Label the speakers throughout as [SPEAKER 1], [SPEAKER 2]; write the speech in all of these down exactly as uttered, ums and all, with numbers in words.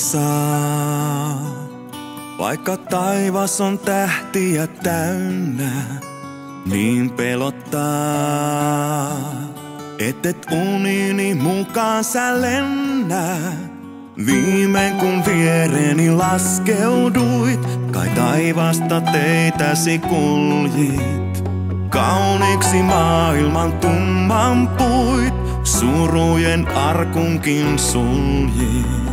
[SPEAKER 1] saa. Vaikka taivas on tähtiä täynnä, niin pelottaa, ettet unini mukaan sä lennä. Viimein kun viereeni laskeuduit, kai taivasta teitäsi kuljit. Kauniiksi maailman tumman puit, surujen arkunkin suljit.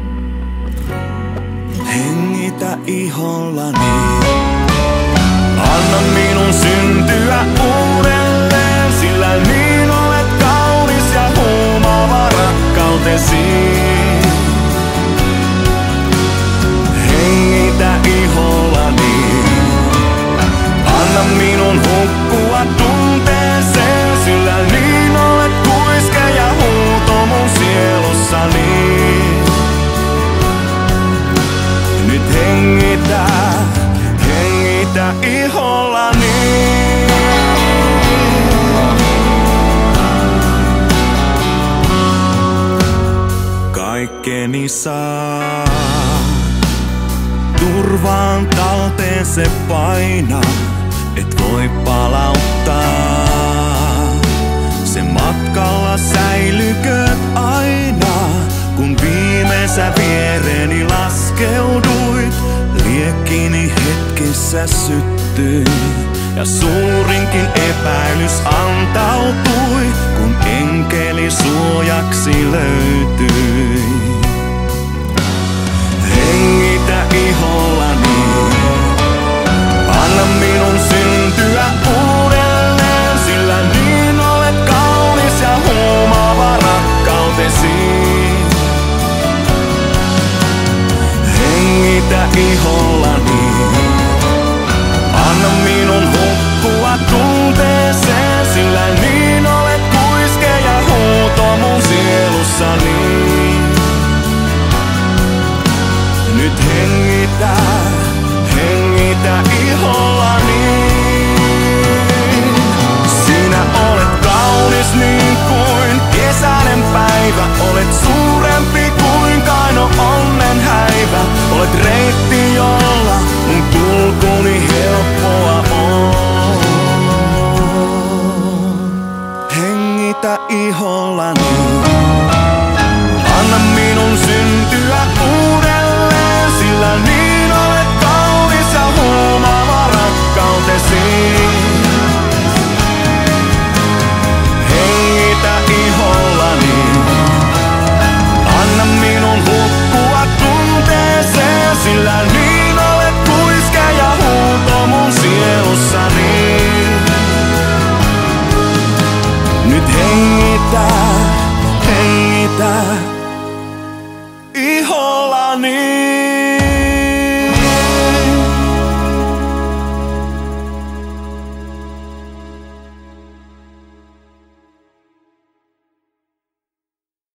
[SPEAKER 1] Hengitä ihollani, anna minun syntyä uudelleen, sillä niin olet kaunis ja huumaava rakkautesi. Hengitä ihollani, anna minun hukkua tunteeseen, sillä niin olet kuiske ja huuto mun sielussani. Nyt hengitä, hengitä ihollani. Kaikkeni saa, turvaan talteen se painaa, et voi palauttaa. Se matkalla säilykööt aina, kun viimeisä viereeni laskeuduit. Liekkini hetkessä syttyi ja suurinkin epäilys antautui, kun enkeli suojaksi löytyi. Hengitä ihollani, anna minun syntyä uudelleen, sillä niin olet kaunis ja huumaava rakkautesi. Hengitä ihollani, anna minun hukkua tunteeseen, sillä niin olet kuiske ja huuto mun sielussani. Nyt hengitä, hengitä ihollani. Sinä olet kaunis niin kuin kesäinen päivä, olet suurempi kuin kaino onnen häivä. Olet reitti, jolla mun kulkuni helppoa on. Hengitä ihollani, anna minun syntyä uudelleen, sillä niin olet kaunis ja huumaava rakkautesi. Hengitä ihollani, anna minun hukkua tunteeseen, sillä niin olet kuiske ja huuto mun sielussani. Nyt hengitä, hengitä ihollani.